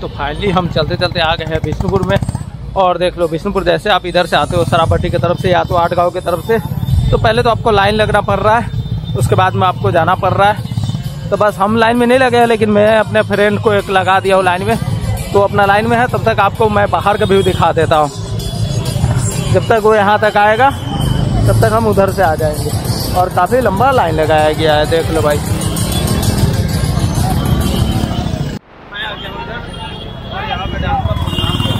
तो फाइनली हम चलते चलते आ गए हैं विष्णुपुर में। और देख लो विष्णुपुर जैसे आप इधर से आते हो सराबट्टी की तरफ से या तो 8 गाँव की तरफ से, तो पहले तो आपको लाइन लगना पड़ रहा है, उसके बाद में आपको जाना पड़ रहा है। तो बस हम लाइन में नहीं लगे हैं, लेकिन मैं अपने फ्रेंड को एक लगा दिया हूँ लाइन में, तो अपना लाइन में है। तब तक आपको मैं बाहर का व्यू दिखा देता हूँ। जब तक वो यहाँ तक आएगा तब तक हम उधर से आ जाएंगे। और काफ़ी लंबा लाइन लगाया गया है, देख लो भाई। मैं आ गया हूँ इधर और यहाँ पे डांस का प्रोग्राम है।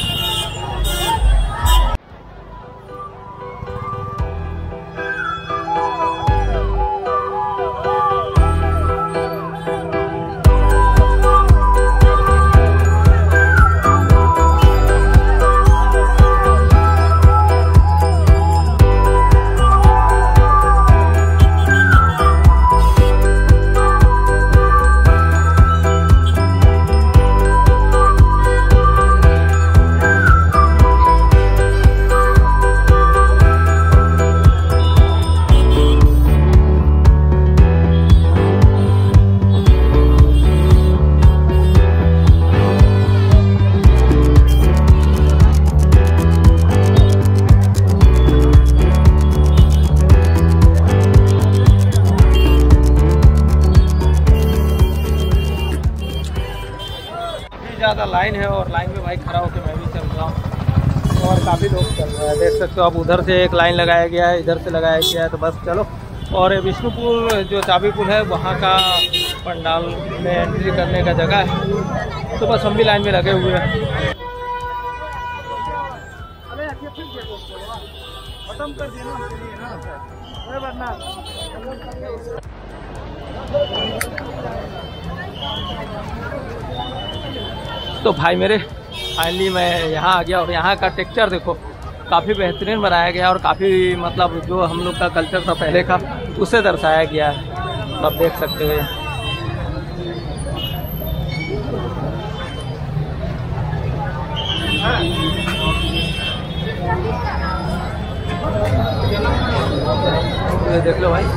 ज़्यादा लाइन है और लाइन में भाई खड़ा होकर मैं भी चल रहा हूँ और काफ़ी लोग चल रहे हैं, देख सकते हो। अब उधर से एक लाइन लगाया गया है, इधर से लगाया गया है, तो बस चलो। और विष्णुपुर जो चाबी पुल है वहाँ का पंडाल में एंट्री करने का जगह है, तो बस हम भी लाइन में लगे हुए हैं। तो भाई मेरे फाइनली मैं यहाँ आ गया और यहाँ का टेक्चर देखो, काफ़ी बेहतरीन बनाया गया और काफ़ी मतलब जो हम लोग का कल्चर था पहले का उसे दर्शाया गया है, तो आप देख सकते हो। ये देख लो भाई।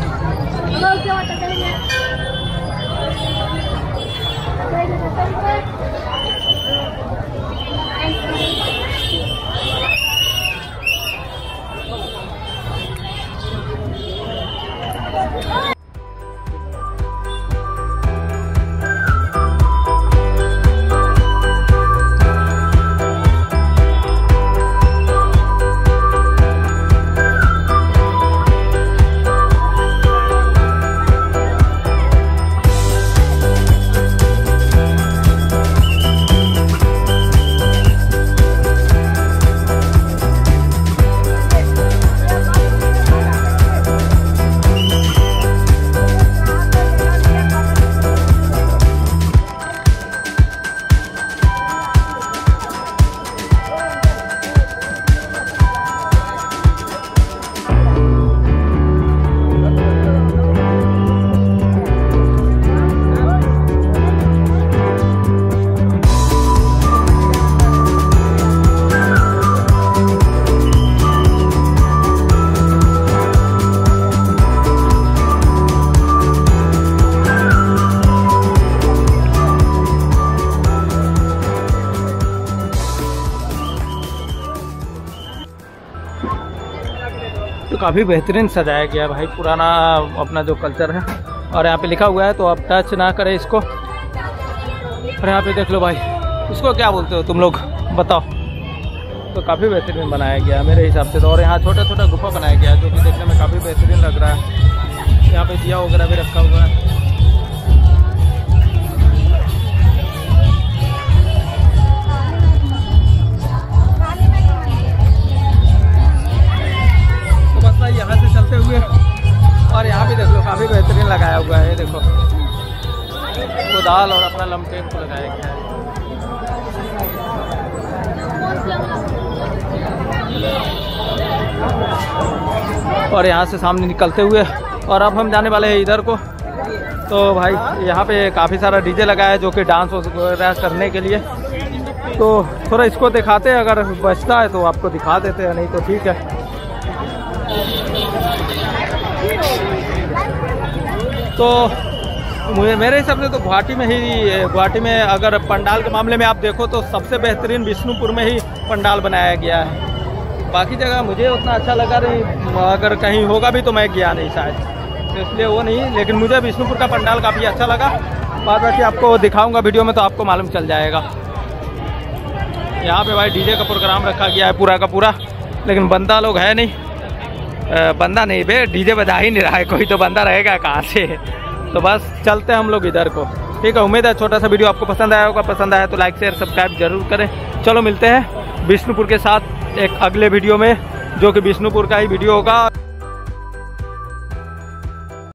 तो काफ़ी बेहतरीन सजाया गया भाई पुराना अपना जो कल्चर है। और यहाँ पे लिखा हुआ है तो आप टच ना करें इसको। और यहाँ पे देख लो भाई, इसको क्या बोलते हो तुम लोग बताओ। तो काफ़ी बेहतरीन बनाया गया मेरे हिसाब से तो। और यहाँ छोटा छोटा गुफा बनाया गया है जो कि देखने में काफ़ी बेहतरीन लग रहा है। यहाँ पे दिया वगैरह भी रखा हुआ है। यहाँ से चलते हुए और यहाँ भी देख लो काफ़ी बेहतरीन लगाया हुआ है। ये देखो कुदाल और अपना लमटेन को लगाया गया है। और यहाँ से सामने निकलते हुए और अब हम जाने वाले हैं इधर को। तो भाई यहाँ पे काफ़ी सारा डीजे लगा है जो कि डांस वगैरह करने के लिए। तो थोड़ा इसको दिखाते हैं, अगर बचता है तो आपको दिखा देते हैं, नहीं तो ठीक है। तो मुझे मेरे हिसाब से तो गुवाहाटी में अगर पंडाल के मामले में आप देखो तो सबसे बेहतरीन विष्णुपुर में ही पंडाल बनाया गया है। बाकी जगह मुझे उतना अच्छा लगा नहीं, अगर कहीं होगा भी तो मैं गया नहीं शायद, तो इसलिए वो नहीं। लेकिन मुझे विष्णुपुर का पंडाल काफ़ी अच्छा लगा। बाद बाकी आपको दिखाऊंगा वीडियो में तो आपको मालूम चल जाएगा। यहाँ पे भाई डीजे का प्रोग्राम रखा गया है पूरा का पूरा, लेकिन बंदा लोग है नहीं, बंदा नहीं बे, डीजे बजा ही नहीं रहा है कोई, तो बंदा रहेगा कहाँ से। तो बस चलते हैं हम लोग इधर को। ठीक है, उम्मीद है छोटा सा वीडियो आपको पसंद आया होगा। पसंद आया तो लाइक शेयर सब्सक्राइब जरूर करें। चलो मिलते हैं विष्णुपुर के साथ एक अगले वीडियो में, जो कि विष्णुपुर का ही वीडियो होगा।